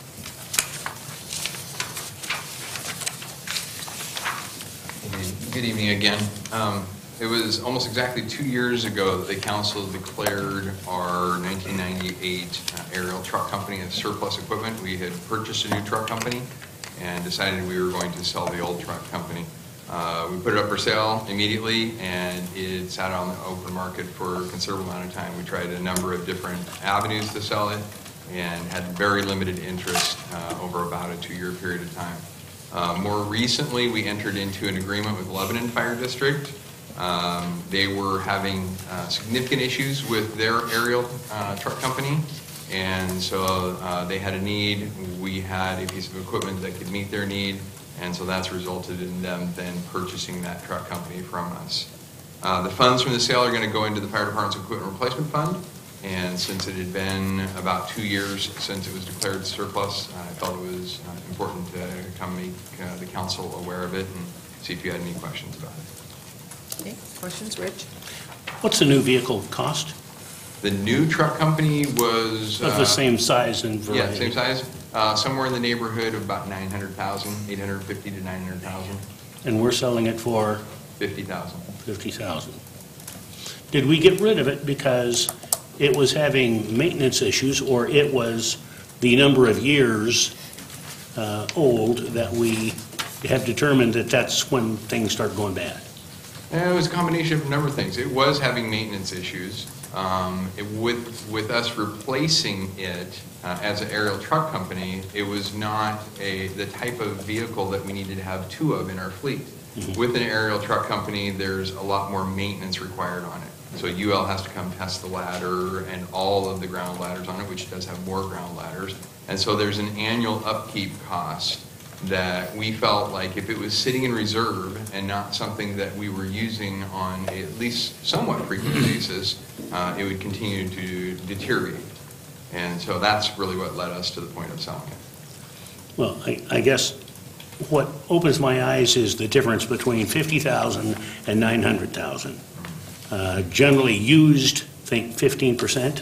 Good evening again. Um, It was almost exactly two years ago that the council declared our nineteen ninety-eight uh, aerial truck company as surplus equipment. We had purchased a new truck company and decided we were going to sell the old truck company. Uh, We put it up for sale immediately, and it sat on the open market for a considerable amount of time. We tried a number of different avenues to sell it and had very limited interest uh, over about a two-year period of time. Uh, More recently, we entered into an agreement with Lebanon Fire District. Um, They were having uh, significant issues with their aerial uh, truck company, and so uh, they had a need. We had a piece of equipment that could meet their need, and so that's resulted in them then purchasing that truck company from us. Uh, The funds from the sale are going to go into the Fire Department's Equipment Replacement Fund, and since it had been about two years since it was declared surplus, I felt it was uh, important to come make uh, the council aware of it and see if you had any questions about it. Okay, questions, Rich? What's the new vehicle cost? The new truck company was... Of uh, the same size and Yeah, variety? same size, uh, somewhere in the neighborhood of about nine hundred thousand, eight hundred fifty to nine hundred thousand, And we're selling it for fifty thousand. fifty thousand. Did we get rid of it because it was having maintenance issues, or it was the number of years uh, old that we have determined that that's when things start going bad? It was a combination of a number of things. It was having maintenance issues. Um, it- With, with us replacing it uh, as an aerial truck company, it was not a, the type of vehicle that we needed to have two of in our fleet. With an aerial truck company, there's a lot more maintenance required on it. So U L has to come test the ladder and all of the ground ladders on it, which does have more ground ladders. And so there's an annual upkeep cost that we felt like if it was sitting in reserve and not something that we were using on a at least somewhat frequent basis, uh, it would continue to deteriorate. And so that's really what led us to the point of selling it. Well, I, I guess what opens my eyes is the difference between fifty thousand and nine hundred thousand. Uh, generally used, think fifteen percent.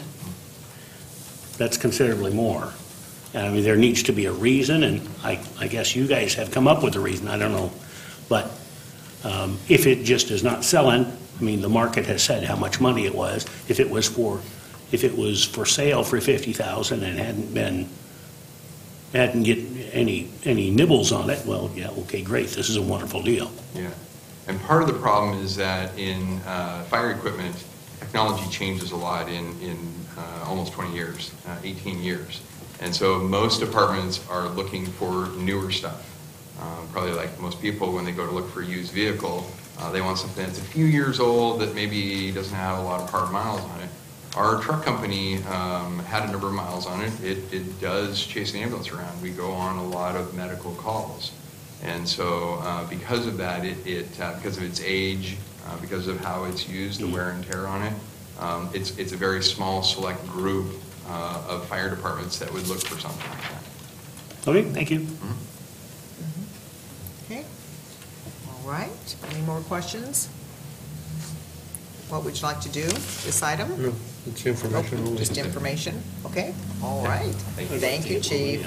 That's considerably more. I mean, there needs to be a reason, and I, I guess you guys have come up with a reason, I don't know. But um, if it just is not selling, I mean, the market has said how much money it was. If it was for, if it was for sale for fifty thousand and hadn't been, hadn't get any, any nibbles on it, well, yeah, okay, great, this is a wonderful deal. Yeah. And part of the problem is that in uh, fire equipment, technology changes a lot in, in uh, almost twenty years, uh, eighteen years. And so most departments are looking for newer stuff. Uh, Probably like most people, when they go to look for a used vehicle, uh, they want something that's a few years old that maybe doesn't have a lot of hard miles on it. Our truck company um, had a number of miles on it. It, it does chase the ambulance around. We go on a lot of medical calls. And so uh, because of that, it, it uh, because of its age, uh, because of how it's used, the wear and tear on it, um, it's, it's a very small select group uh, of fire departments that would look for something like that. Okay, thank you. Mhm. Okay, right, any more questions? What would you like to do, this item? No, it's information Nope, only. Just information, okay, all right. Thank you, Chief.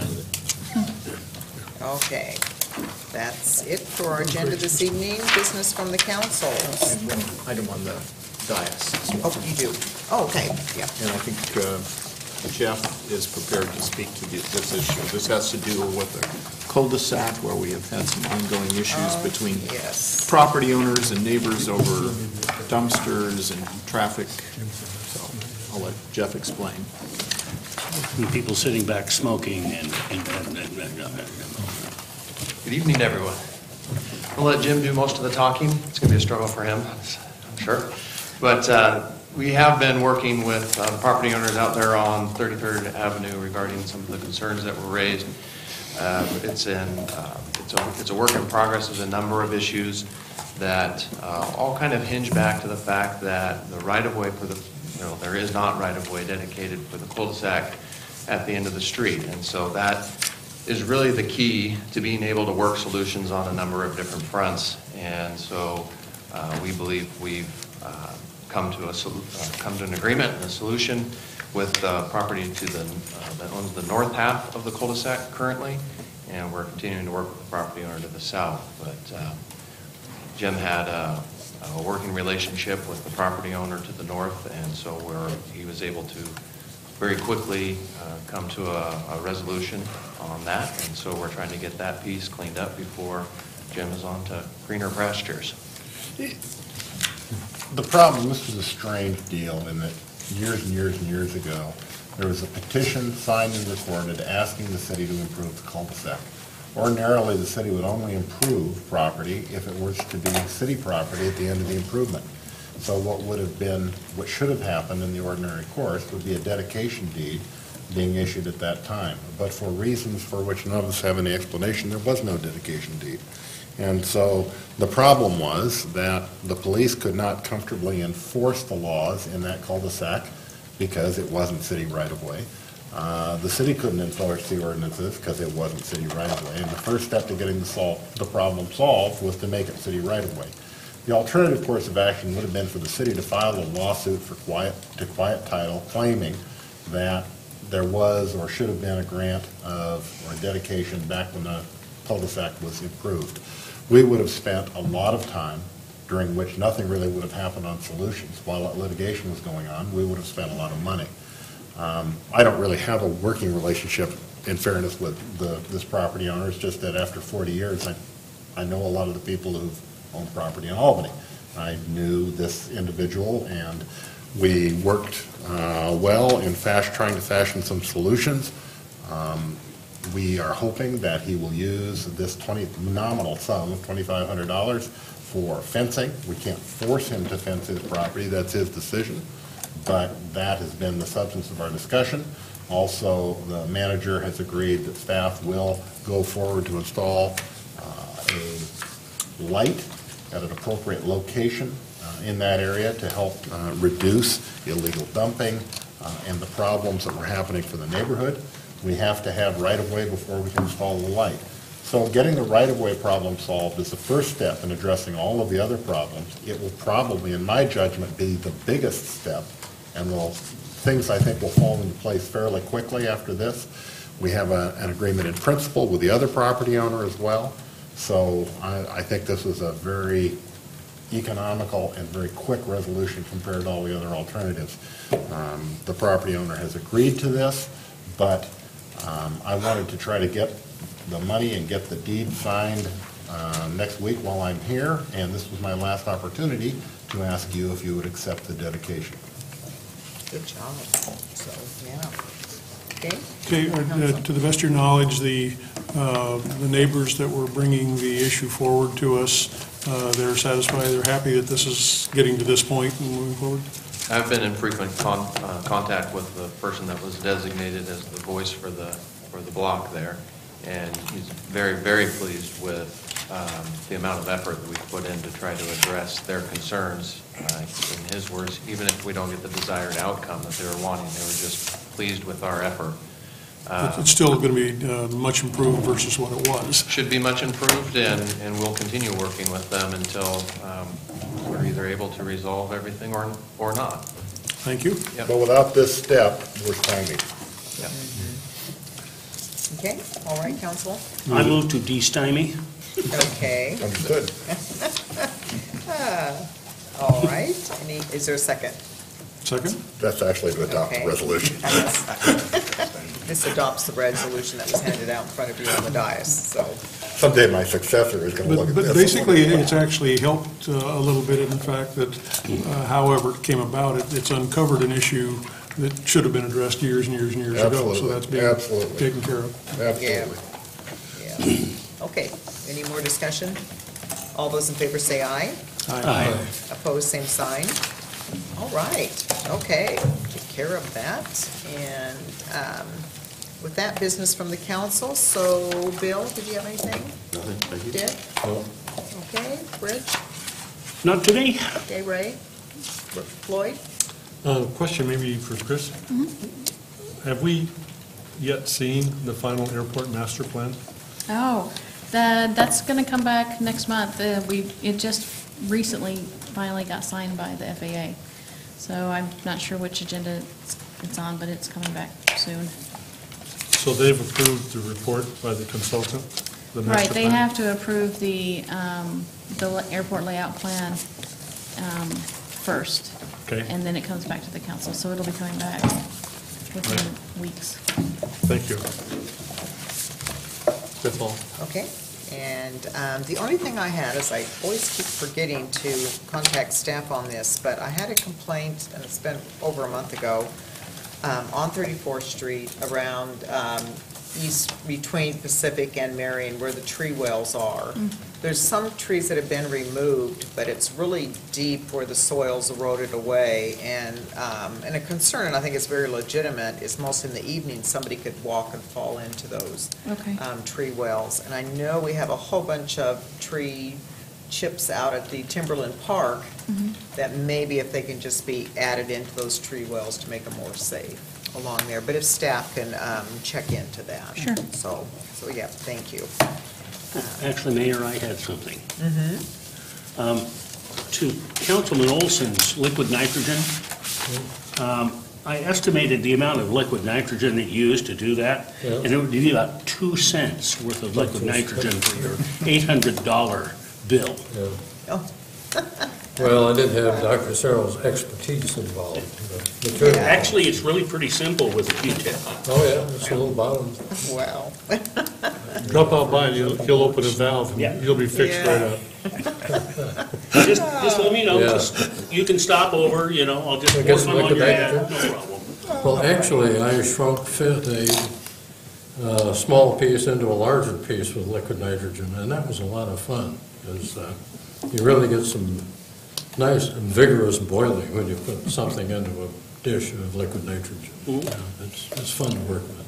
Okay, that's it for our agenda this evening. Business from the council. Item on the dais. Oh, you do? Oh, okay, yeah. And I think uh, Jeff is prepared to speak to the- this issue. This has to do with the cul-de-sac where we have had some ongoing issues Oh, between yes. property owners and neighbors over dumpsters and traffic. So I'll let Jeff explain. And people sitting back smoking and, and, and, and, and, and- Good evening, everyone. I'll let Jim do most of the talking. It's going to be a struggle for him, I'm sure. But uh, we have been working with uh, property owners out there on thirty-third Avenue regarding some of the concerns that were raised. Uh, It's in, uh, it's a, it's a work in progress. There's a number of issues that uh, all kind of hinge back to the fact that the right-of-way for the, you know, there is not right-of-way dedicated for the cul-de-sac at the end of the street. And so that is really the key to being able to work solutions on a number of different fronts. And so uh, we believe we've uh, come to a sol- uh, come to an agreement and a solution with the property to the uh, that owns the north half of the cul-de-sac currently, and we're continuing to work with the property owner to the south. But uh, Jim had a, a working relationship with the property owner to the north, and so we're, he was able to very quickly uh, come to a, a resolution on that, and so we're trying to get that piece cleaned up before Jim is on to greener pastures. The problem, this was a strange deal in that years and years and years ago, there was a petition signed and recorded asking the city to improve the cul-de-sac. Ordinarily, the city would only improve property if it was to be city property at the end of the improvement. So what would have been, what should have happened in the ordinary course would be a dedication deed being issued at that time. But for reasons for which none of us have any explanation, there was no dedication deed. And so the problem was that the police could not comfortably enforce the laws in that cul-de-sac because it wasn't city right-of-way. Uh, the city couldn't enforce the ordinances because it wasn't city right-of-way. And the first step to getting the, sol- the problem solved was to make it city right-of-way. The alternative course of action would have been for the city to file a lawsuit for quiet, to quiet title claiming that there was or should have been a grant of, or a dedication back when the cul-de-sac was improved. We would have spent a lot of time during which nothing really would have happened on solutions. While that litigation was going on, we would have spent a lot of money. Um, I don't really have a working relationship, in fairness, with the, this property owner. It's just that after forty years, I, I know a lot of the people who've owned property in Albany. I knew this individual, and we worked uh, well in fast, trying to fashion some solutions. Um, we are hoping that he will use this twenty nominal sum of twenty-five hundred dollars for fencing. We can't force him to fence his property. That's his decision. But that has been the substance of our discussion. Also, the manager has agreed that staff will go forward to install uh, a light at an appropriate location uh, in that area to help uh, reduce illegal dumping uh, and the problems that were happening for the neighborhood. We have to have right-of-way before we can install the light. So getting the right-of-way problem solved is the first step in addressing all of the other problems. It will probably, in my judgment, be the biggest step, and will, things I think will fall into place fairly quickly after this. We have a, an agreement in principle with the other property owner as well. So I, I think this is a very economical and very quick resolution compared to all the other alternatives. Um, the property owner has agreed to this, but um, I wanted to try to get the money and get the deed signed uh, next week while I'm here, and this was my last opportunity to ask you if you would accept the dedication. Good job. So, yeah. Okay? Okay, uh, to the best of your knowledge, the, uh, the neighbors that were bringing the issue forward to us, uh, they're satisfied, they're happy that this is getting to this point and moving forward? I've been in frequent con- uh, contact with the person that was designated as the voice for the, for the block there, and he's very, very pleased with um, the amount of effort that we've put in to try to address their concerns. Uh, in his words, even if we don't get the desired outcome that they were wanting, they were just pleased with our effort. It- It's still going to be uh, much improved versus what it was. Should be much improved, and, and we'll continue working with them until um, we're either able to resolve everything or, or not. Thank you. Yep. But without this step, we're stymied. Yep. Okay, all right, council? I move to de-stymie. Okay. Understood. Ah, all right, any, is there a second? Second? That's actually to adopt the Okay. resolution. This adopts the resolution that was handed out in front of you on the dais, so. Someday my successor is going to look But at but this. basically, it's actually helped uh, a little bit in the fact that uh, however it came about, it- it's uncovered an issue that should have been addressed years and years and years ago. So Absolutely, that's being absolutely. taken care of. Absolutely. Yeah. Okay, any more discussion? All those in favor say aye. Aye. Opposed, same sign. All right, okay, take care of that. And um, with that, business from the council. So, Bill, did you have anything? Nothing, thank you. Dick? No. Okay, Rich? Not today. Okay, Ray? Floyd? Uh, Question maybe for Chris. Have we yet seen the final airport master plan? Oh, that, that's gonna come back next month. Uh, we, it just recently finally got signed by the F A A. So I'm not sure which agenda it's, it's on, but it's coming back soon. So they've approved the report by the consultant? the master Right, they plan? have to approve the, um, the la- airport layout plan, um, first. Okay. And then it comes back to the council, so it'll be coming back within weeks. Thank you. That's all. Okay, and um, the only thing I had is I always keep forgetting to contact staff on this, but I had a complaint, and it's been over a month ago, um, on thirty-fourth Street around um, east, between Pacific and Marion, where the tree wells are. There's some trees that have been removed, but it's really deep where the soil's eroded away, and, um, and a concern, and I think it's very legitimate, is most in the evening, somebody could walk and fall into those Okay. um, tree wells. And I know we have a whole bunch of tree chips out at the Timberland Park Mhm. that maybe if they can just be added into those tree wells to make them more safe along there. But if staff can um, check into that. Sure. So, so yeah, thank you. Actually, Mayor, I had something. Mm-hmm. Um, To Councilman Olson's liquid nitrogen, um, I estimated the amount of liquid nitrogen that you used to do that, Yeah. and it would be about two cents worth of liquid nitrogen for your eight hundred dollar bill. Yeah. Oh. Well, I did have Doctor Searle's expertise involved. The material- Actually, it's really pretty simple with a Q-tip. Oh, yeah, it's a little bottom. Wow. Drop out by and you'll, he'll open a valve Yeah. and you'll be fixed Yeah. right up. Just, just let me know, Yeah. just- you can stop over, you know, I'll just I pour guess some on liquid your head, no nitrogen. problem. Well, actually, I shrunk fit a uh, small piece into a larger piece with liquid nitrogen, and that was a lot of fun, because you really get some nice and vigorous boiling when you put something into a dish of liquid nitrogen. Mhm. Yeah, It's, it's fun to work with.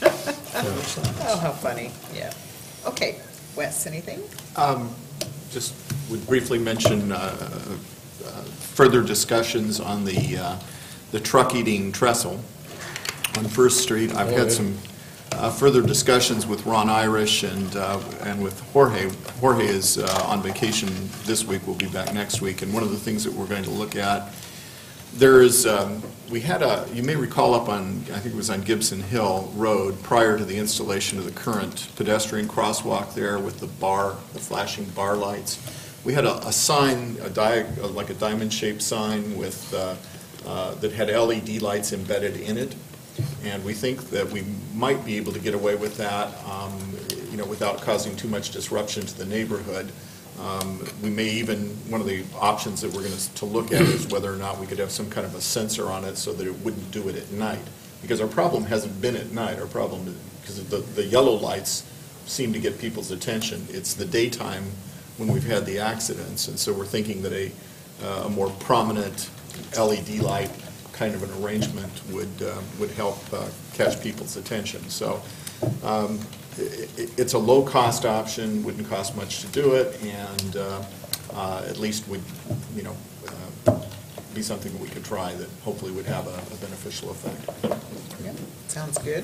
Oh, how funny, yeah. Okay, Wes, anything? Um, Just would briefly mention uh, uh, further discussions on the, uh, the truck eating trestle on First Street. I've Oh, had yeah. some uh, further discussions with Ron Irish and, uh, and with Jorge. Jorge is uh, on vacation this week, will be back next week, and one of the things that we're going to look at, there is, um, we had a, you may recall up on, I think it was on Gibson Hill Road, prior to the installation of the current pedestrian crosswalk there with the bar, the flashing bar lights, we had a, a sign, a di, like a diamond-shaped sign with, uh, uh, that had L E D lights embedded in it. And we think that we might be able to get away with that, um, you know, without causing too much disruption to the neighborhood. Um, We may even, one of the options that we're going to, to look at is whether or not we could have some kind of a sensor on it so that it wouldn't do it at night. Because our problem hasn't been at night, our problem, is because the, the yellow lights seem to get people's attention. It's the daytime when we've had the accidents, and so we're thinking that a, uh, a more prominent L E D light kind of an arrangement would, uh, would help uh, catch people's attention. So um, i- i- it's a low-cost option, wouldn't cost much to do it, and uh, uh, at least would, you know, uh, be something that we could try that hopefully would have a a beneficial effect. Yep, sounds good.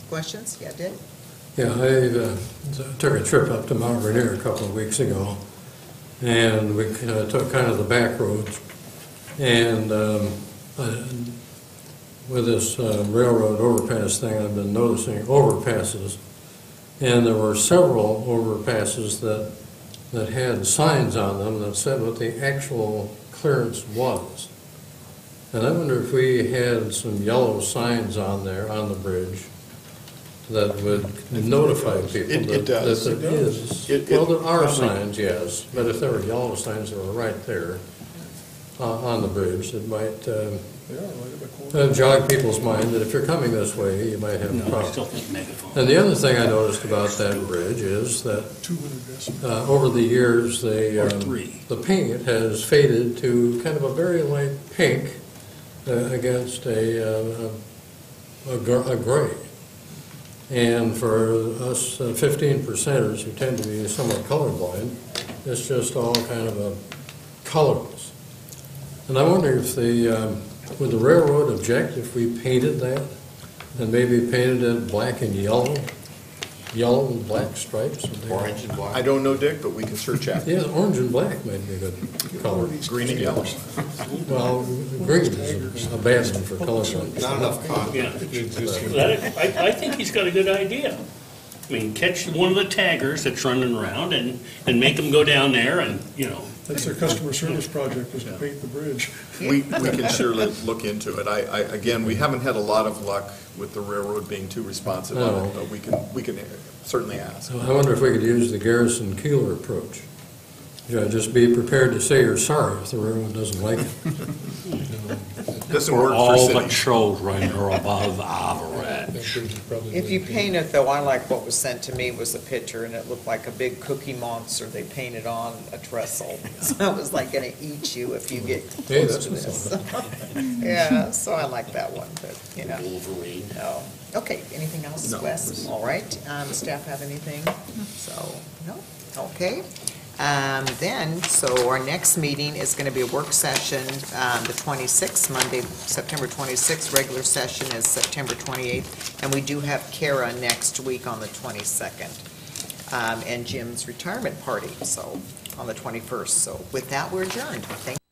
questions? Yeah, did? Yeah, I uh, took a trip up to Mount Rainier a couple of weeks ago, and we uh, took kind of the back roads. And um, I- with this uh, railroad overpass thing, I've been noticing overpasses. And there were several overpasses that, that had signs on them that said what the actual clearance was. And I wonder if we had some yellow signs on there, on the bridge, that would notify people It- it that, does. that there It is. does. It- Well, it there are probably- signs, yes, but if there were yellow signs that were right there uh, on the bridge, it might uh, uh, jog people's mind that if you're coming this way, you might have a No, I problem. still think megaphone. And the other thing I noticed about that bridge is that uh, over the years, the, Or um, three. the paint has faded to kind of a very light pink uh, against a, uh, a, a gr- a gray. And for us uh, fifteen percenters who tend to be somewhat colorblind, it's just all kind of a colorless. And I wonder if the, um, would the railroad object if we painted that and maybe painted it black and yellow, yellow and black stripes? Orange and black. I don't know, Dick, but we can search after. Yeah, orange and black might be a good color. Green and yellow. Well, green is a bad one for colorblind. Not enough content. Yeah. That- I, I think he's got a good idea. I mean, catch one of the taggers that's running around and, and make them go down there and, you know. That's their customer service project, is to paint the bridge. We, we can surely look into it. I, I, again, we haven't had a lot of luck with the railroad being too responsive on it, but we can, we can certainly ask. I wonder if we could use the Garrison Keeler approach. You know, just be prepared to say you're sorry if the railroad doesn't like it. Doesn't For work for all the cities. children are above average. If you paint it, though, I like what was sent to me was a picture, and it looked like a big cookie monster they painted on a trestle. So it was like gonna eat you if you get Hey, close to that's this. Yeah, so I like that one, but, you know. Wolverine. No. Okay, anything else, No. Wes? All right, um, staff have anything? So, no, okay. Um, then, so our next meeting is gonna be a work session, um, the twenty-sixth, Monday, September twenty-sixth, regular session is September twenty-eighth, and we do have Kara next week on the twenty-second, um, and Jim's retirement party, so, on the twenty-first. So with that, we're adjourned. Thank